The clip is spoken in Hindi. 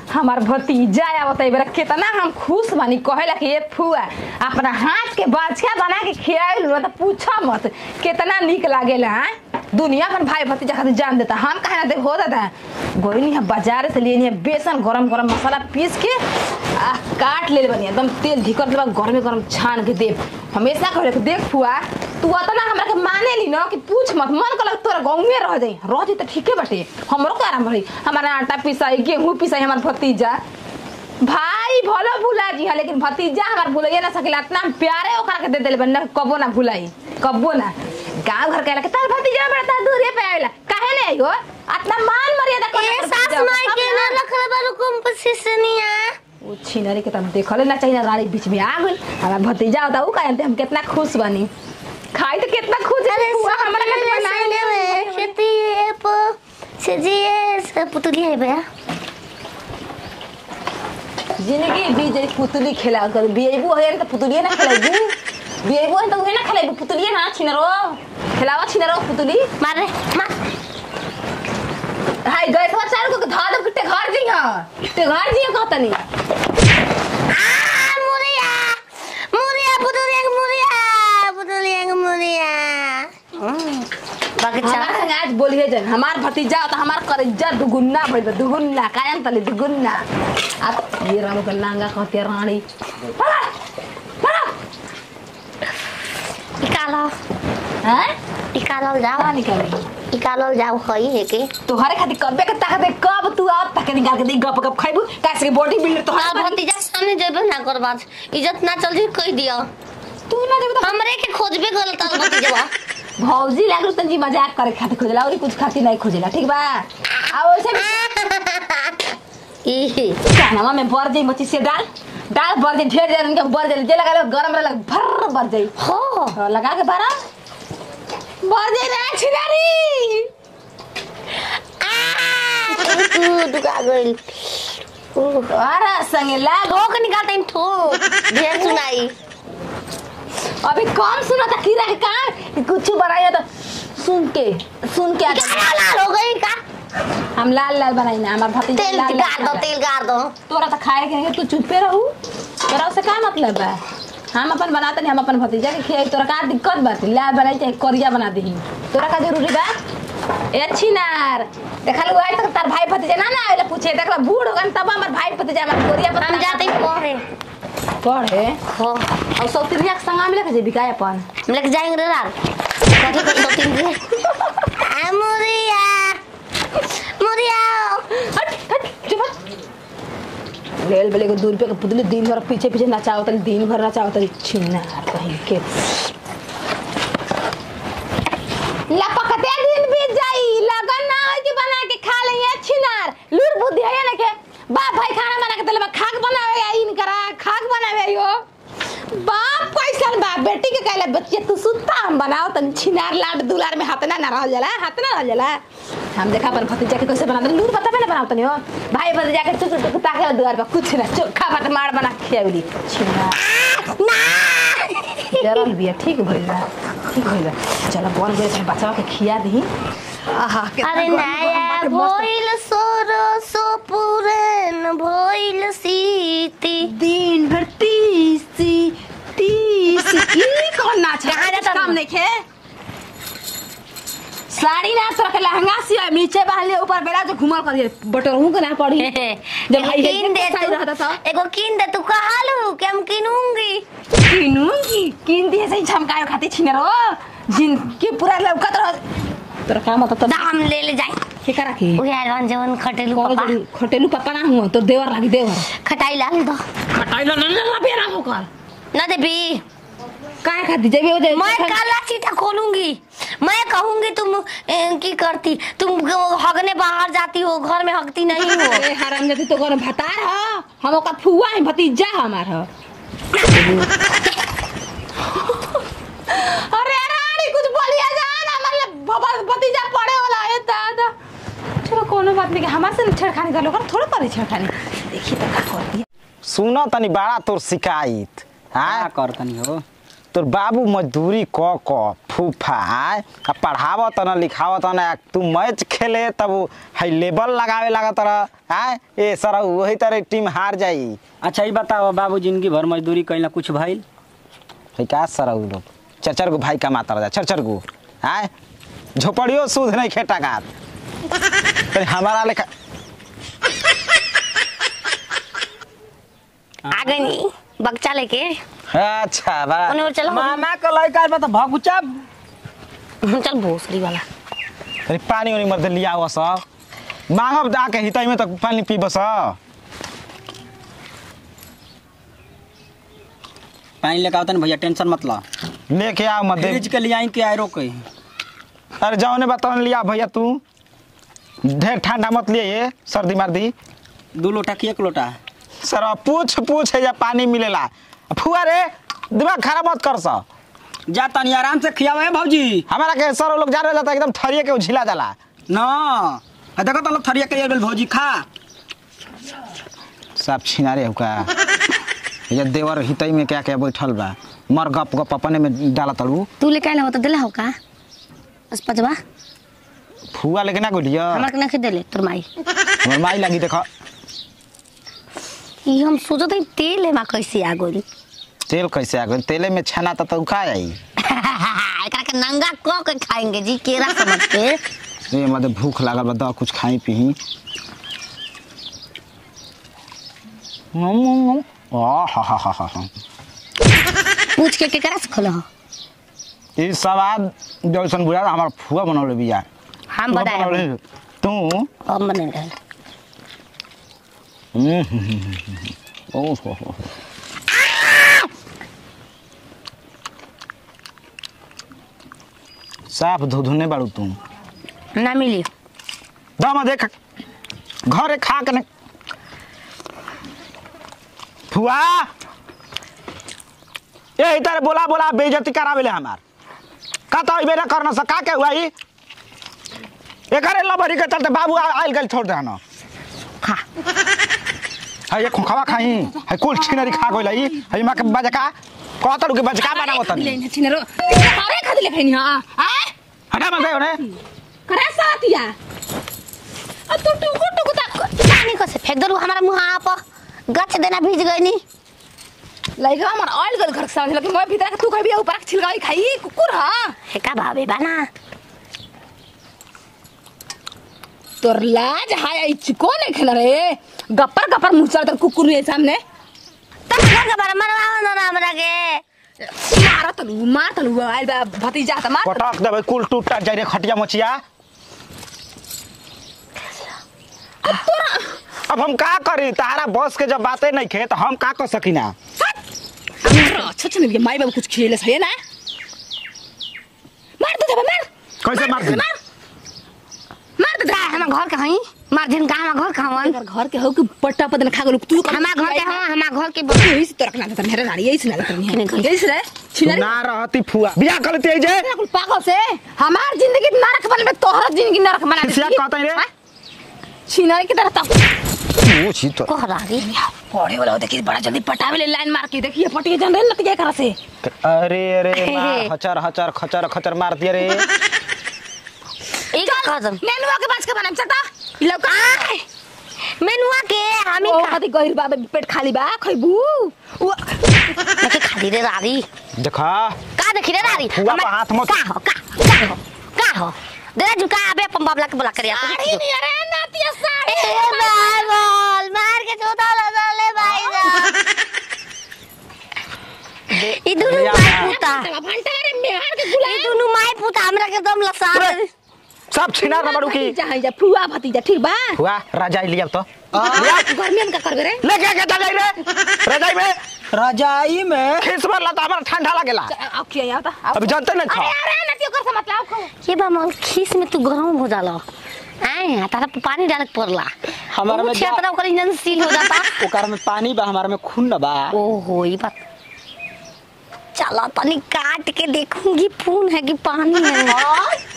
हमार भतीजा आवत है बेरा कितना हम खुश बानी कहेला कि ये फुआ अपना हाथ के बचका बना के खियाइल मतलब पूछा मत कितना निक लागेला। दुनिया भर भाई भतीजा खातिर जान देता हम कहे ना देख हो जाता गोई नहीं बाजार से लिए बेसन गरम गरम मसाला पीस के काट ले बनी एकदम तेल धिकर देबा गरम गरम छान के देव हमेशा कहे देख फुआ तू अतना हमरा के माने ली ना कि पूछ मत मन कर तोरा गाँव में रह जाई तो ठीके बाटे हमरो के आराम रही हमारा आटा पिसाई गेहूं पिसाई हमार भतीजा भाई भलो भुला जी है लेकिन भतीजा हमार भुलाइए ना सकेला इतना प्यारे ओकरा के दे देले बन्ना कबो ना भुलाई कबो ना गांव घर कहला के तार भतीजा बड़ा दूर पे आवेला काहे नहीं आइयो इतना मान मर्यादा करे सास माई के ना रखले बालू कंपसिसनिया वो छिनरी के तब देखले ना चाहिए रानी बीच में आ गई हमार भतीजा होता ऊ कहते हम कितना खुश बनी खाई तो कितना खुश है हुआ हमरा के बनाने में खेती प से जी पुतली है भैया जिंदगी बीज पुतली खेला कर बिएबू है तो पुतली ना खेलाबू बिएबू है तो उहे ना खेलाबू पुतली ना छिनरो खेलावा छिनरो पुतली मारे मार हाय गए तो चार को धा दब के घर जी हां ते घर जी कहतनी मुरिया मुरिया बगीचा हमार आज बोलिए जन हमार भतीजा तो हमार करज्जा दुगुना भइल दुगुना कायन तले दुगुना अब ये राम के नांगा कहते रानी निकालो हैं निकालो जाओ निकालो जाओ खई है के तोहरे खातिर कबे के ताकत दे कब तू आ तक निकाल के दे गप गप खाइबू कैसे के बॉडी बिल्डर तोहरा भतीजा सामने जेबे ना कर बात इज्जत ना चल जी कह दियो तू ना देबे हमरे के खोजबे गलत भतीजवा भौजी लागल तंजी मजाक करे खातिर खोजला और कुछ खातिर नहीं खोजला ठीक बा आ वैसे ई खाना में बर जाई मची से डाल बर जाई ढेर जाई उनके बर जाई जे लगा गरम रह भर बर जाई हो लगा के बारा बर जाई रे छिनारी तू दुका गइल अरे संगे लागो के निकालते हैं ठो ढेर सुनाई अभी कम सुना था कीड़ा के कान कुछ बनाया तो सुन के लाल हो गई का हम लाल लाल बनाई ना हमार भतीजा तेल गाड़ दो तोरा तो खाए के तू चुपे रहू तोरा से का मतलब है हम अपन बनाते नहीं हम अपन भतीजा के खियाई तोरा का दिक्कत बात लाल बनाई चाहे करिया बना दी तोरा का जरूरी बा ए छिनार देखल हुआ तक तार भाई भतीजा ना ना आइले पूछे देखला बूढ़ हो गन तब हमर भाई भतीजा हमर करिया पर हम जाते पढ़े हो और सब तिनिया के संग मिले के जे बिकाय अपन हम लेके जाएंगे रे लाल कथि को सब तीन रे मुरिया मुरिया हट चुप लेल बेले को दूर पे पुतली दिन भर पीछे पीछे नचाओ तनी दिन भर नचाओ तनी छिना कहीं के लपकते दिन बीत जाई लगन ना होई कि बना के खा ले छिनार लूर बुद्धि है ना के बाप भाई खाना बना के देले खाक बनावे आई इन करा खाक बनावे यो बाप कैसन बाप बेटी के कहले बच्चे तू सुता हम बनाओ तन छिनार लाड दुलार में हाथ ना रह जाला हम देखा पर भतीजा के कैसे बना दे लूर पता पे ना बनाओ तनी हो भाई भतीजा के चुक ताके दुआर पर कुछ ना चोखा भात मार बना खियावली छिनार ना डरल बिया ठीक भइल चलो बोल गए बच्चा के खिया दी आहा अरे नया भइल सोरो सो पुरन भइल सीती दिन भर तीसी की कौन नाच काम नहीं खे साड़ी ना तो के लहंगा सिया नीचे बहले ऊपर बेला जो घुमल करिए बटरहू के ना पड़ी जब भाई किन दे एगो किन दे तू कहलू कि हम किनूंगी किन दिए सही झमकायो खाती छिने रो जिन के पूरा लौकत रह तोरा का मतलब दाम ले जाए के करा के ओ यार रंजन खटेलू पापा ना हुआ तो देवर लागी देवर खटाई लाल दो खटाई ला ना बेरा होकर ना देबी काय खाती जेबी हो जाए मैं काला चीटा खोलूंगी मैं कहूंगी तुम की करती तुम हगने बाहर जाती हो घर में हगती नहीं हो ए हराम जाती तो घर भतार ह हम ओका फुआ है भतीजा हमार ह अरे रानी कुछ बोलिया जान हमारे भतीजा पड़े वाला है दादा चलो कोनो बात नहीं हमारे से छेड़खानी कर लो कर थोड़ा पर छेड़खानी देखिए तो का करती सुनो तनी बड़ा तोर शिकायत हां कर तनी हो तोर बाबू मजदूरी क फूफा आ पढ़ावत न लिखावत न तू मैच खेले तब है लेबल लगावे लागत रह आ ए सर वही तरह टीम हार जाई। अच्छा ये बताओ बाबू जिंदगी भर मजदूरी कइला कुछ भइल है का सर लोग चरचर गो भाई कमाता रह चरचर गो आ झोपड़ियों सूद नहीं खेटा का हमारा लेखा आ गई नी बगचा लेके। अच्छा बा ओने चलो मामा के लइका बा त भगुचा चल भोसड़ी वाला। अरे पानी उनी मत लिया हुआ सब मांगब जाके हितई में तो पानी पी बस पानी लेके आवतन भैया टेंशन मत ला लेके आओ मत दे फ्रिज के लिए आई के आए रोके। अरे जाओ ने बता लिया भैया तू ढेर ठंडा मत लिए ये सर्दी मर्दी 2 लोटा की 1 लोटा सर पूछ है या पानी मिलेला फुआ रे दिमाग खराब मत कर सा जा तनी आराम से खियावे है भौजी। हमारा के सर लोग जा रहे जाता एकदम थरिए के उझिला जाला ना देखो तो लोग थरिया के बेल भौजी खा सब छिना रे का ये देवर हितई में क्या क्या बैठल बा मर गप गप अपने में डाला तलू तू ले कहले हो तो देले हो का बस पचवा फुआ लेके ना गोलिया हमरा के ना देले तोर माई हमर माई लगी देखा ई हम सोचत हई तेल है मा कैसे आ गई तेल कैसे आ गई तेले में छना तो खा जाई एकरा के नंगा क के खाएंगे जी केरा समझ के ए मत भूख लागल बा द कुछ खाई पी आ पूछ के केकरा से खोलो हो ई सवाद जैसन बुझा हमार फुआ बनौले बिया हम बनाए तू हम बने रहे ओहो साफ धुने बाड़ू तू ना मिली दम देख घरे खा के फुआ ए इधर बोला बोला बेइज्जती करावेले हमार का तो इबे ना करना सका के हुआ ई एकरे लबरी के चलते बाबू आइल गल छोड़ देना खा है ये खवा खाई है कुल छिनरी खा गइल ई है मां के बजका कहतलु के बजका बनावत ले छिनरो अरे खा दिले खैनी हां हटा मत गयो ने करे साथिया अब तो टुकु टुकु तक पानी को से फेंक दो हमारा मुंह आप गच देना भीज गई नी लाइक हमर ऑयल गल घर समझ लगे मैं भीतर तू कभी ऊपर छिलगाई खाई कुकुर हां हे का भावे बाना तोर लाज हाय चिको नहीं खेला रे गप्पर गप्पर मुंह चल तर कुकुर रे सामने तब घर के बारे मरवा ना हमरा के मार तलू आइल बा भतीजा त मार पटक देबे कुल टूटा जाई रे खटिया मचिया अब हम का करी तारा बस के जब बातें नहीं खे तो हम का कर सकीना अच्छा चल गया माई बाबू कुछ खेले है ना मार दे मार कैसे मार दे मार दे हम घर के हई मार दिन का हम घर खावन घर के हो कि पट्टा पदन खा गलो तू हमार घर के हां हमार घर के यही से तोरा ना मेरे गाड़ी यही से ना करनी यही से रे छिनरी ना रहती फुआ बियाह करती है जे कुल पागल से हमार जिंदगी नरक बनबे तोहर जिंदगी नरक बना दे किसिया कहता रे छिनरी के तरह तक वो छी तो कोहरा रे पढ़े वाला देखी बड़ा जल्दी पटावे ले लाइन मार के देखिए पटिए जन रे लट गया करा से अरे अरे मार हचर हचर खचर खचर मार दिया रे एक कदम मेनुआ के पास के बनाम चटा लौका मेनुआ के हमी ओ कति गहिर बाबे पेट खाली बा खइबू ओ के खाली रे रारी देखा का देखि रे रारी फुआ पे हाथ मत का हो दे जुका अबे पम बाबला के बोला करे साड़ी नहीं अरे नातिया साड़ी मार के चोदा लगा ले भाई ई दुनु माई पुता भंटा रे मेहर के गुला ई दुनु माई पुता हमरा के दम लसा सब छिना ना बड़ू की जहां जा फुआ भतीजा ठीक बा फुआ राजाई लिया तो गर्मी में का करबे रे ले के चल रे रजाई में रजाई में खिस मारला तो हमरा ठंडा लागेला अब किया आता अभी जानते नहीं खा अरे नातिया कर से मतलब खाओ के बा मोल खीस में तू गरम हो जाला आए तारा पानी डाल के पड़ला हमारा में क्षेत्र ओकर इंजन सील हो जाता ओकर में पानी बा हमारा में खून बा ओहो ई बात चला तनी काट के देखूंगी खून है कि पानी है